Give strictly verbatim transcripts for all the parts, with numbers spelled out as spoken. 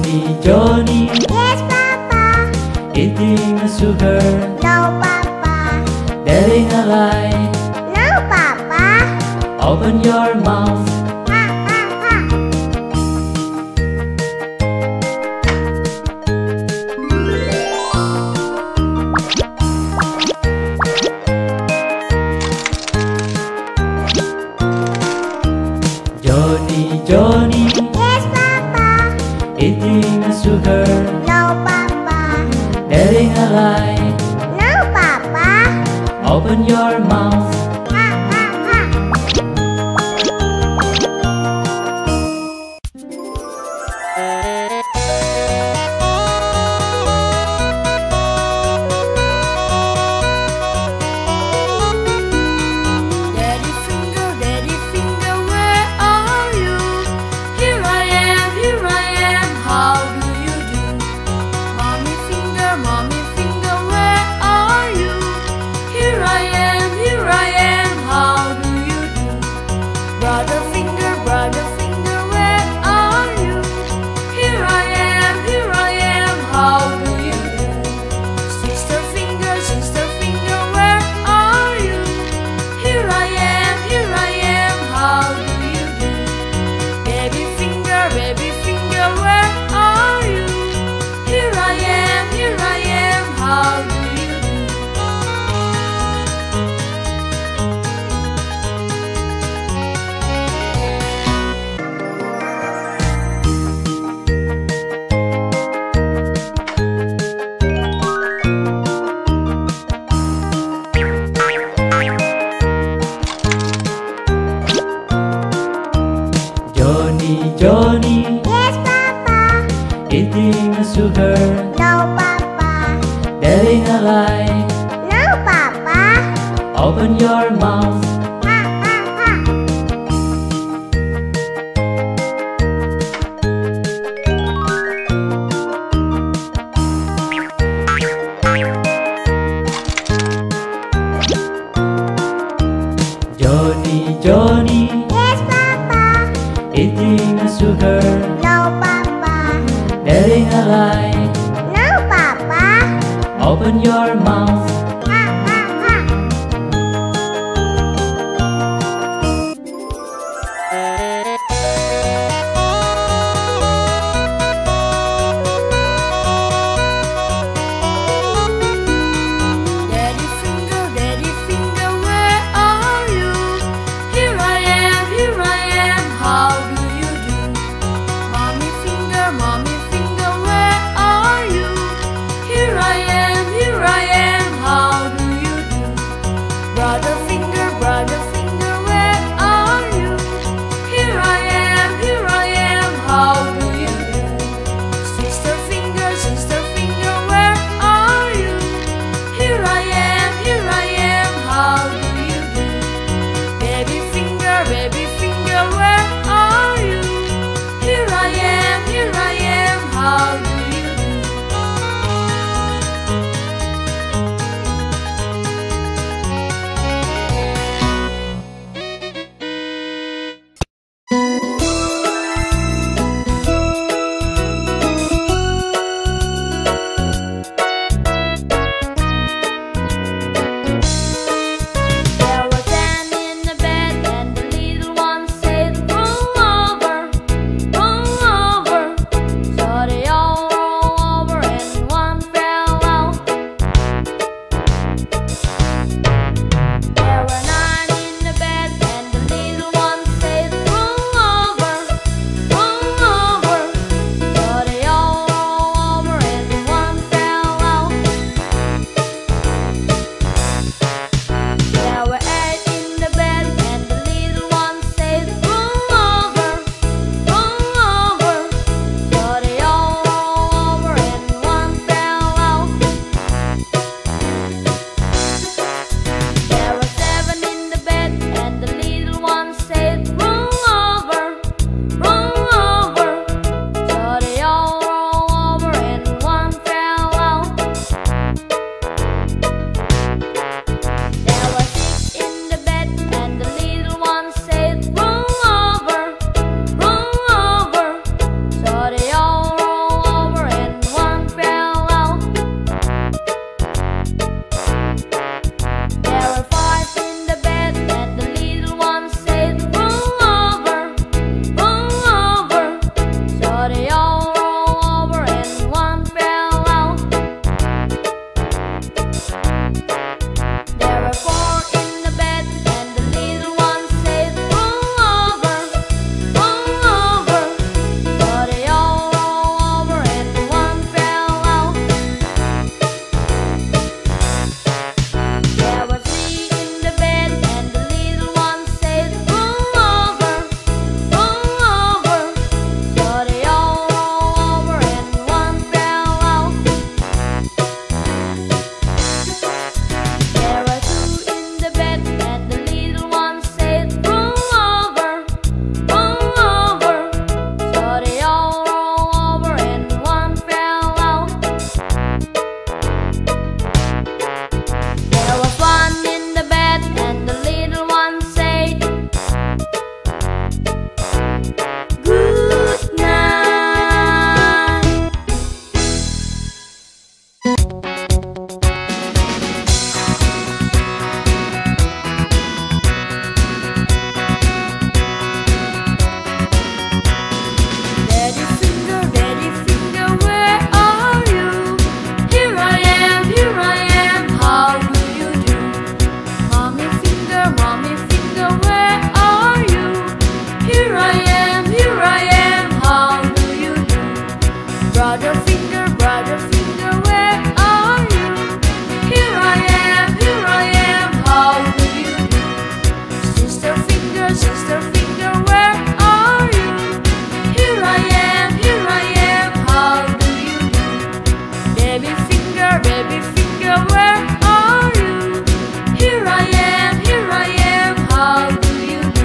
Jonny, Jonny, Yes, Papa. eating a sugar, No, Papa. telling a lie. No, Papa. Open your mouth. Ha, ha, ha. Jonny, Jonny, Yes, Papa. eating a sugar, No, Papa. telling a lie. No, Papa. Open your mouth. Ha, ha, ha. Daddy finger, daddy finger, where are you? Here I am, here I am, how do you do? Mommy finger, mommy finger, where are you? Here I am, here I am, how do you do? Brother finger, brother finger, where are you? Here I am, here I am, how do you do? Sister finger, sister finger, where are you? Here I am, here I am, how do you do? Baby finger, baby finger, where are you? Here I am, here I am, how do you do? Jonny, Jonny, Yes, Papa. eating a sugar, No, Papa. telling a lie. No, Papa. Open your mouth. Ha, ha, ha. Jonny, Jonny, Yes, Papa. eating a sugar, No, Papa. telling a lie. No, Papa. Open your mouth. Ha, ha, ha. Daddy finger, daddy finger, where are you? Here I am, here I am, how do you do? Mommy finger, mommy finger, where are you? Here I am, here I am, Brother finger, brother finger, where are you? Here I am, here I am, how do you do? Sister finger, sister finger, where are you? Here I am, here I am, how do you do? Baby finger, baby finger, where are you? Here I am, here I am, how do you do?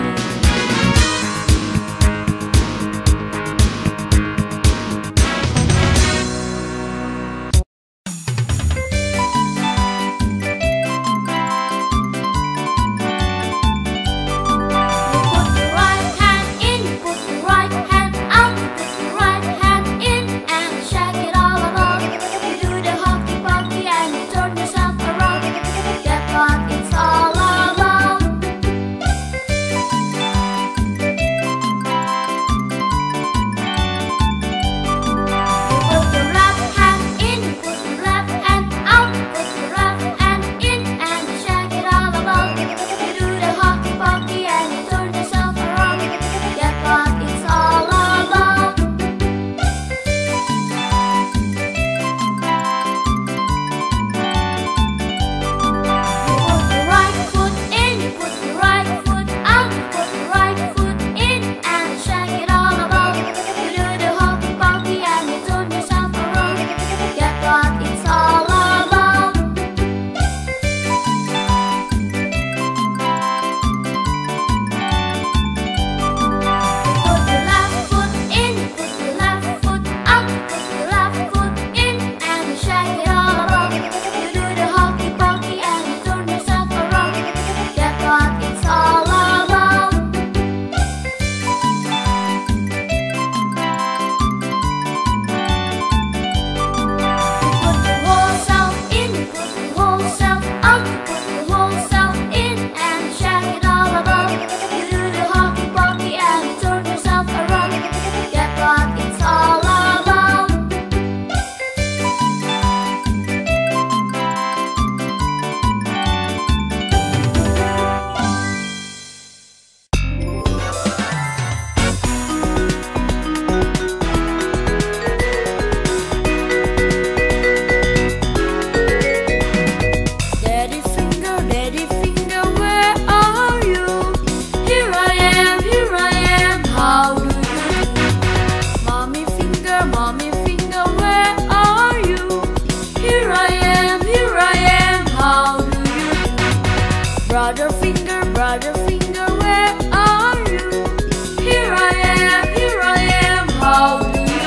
Brother finger, brother finger, where are you? Here I am, here I am, how do you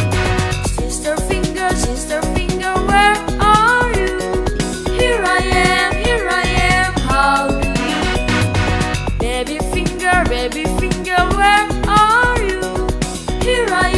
do? Sister finger, sister finger, where are you? Here I am, here I am, how do you do? Baby finger, baby finger, where are you? Here I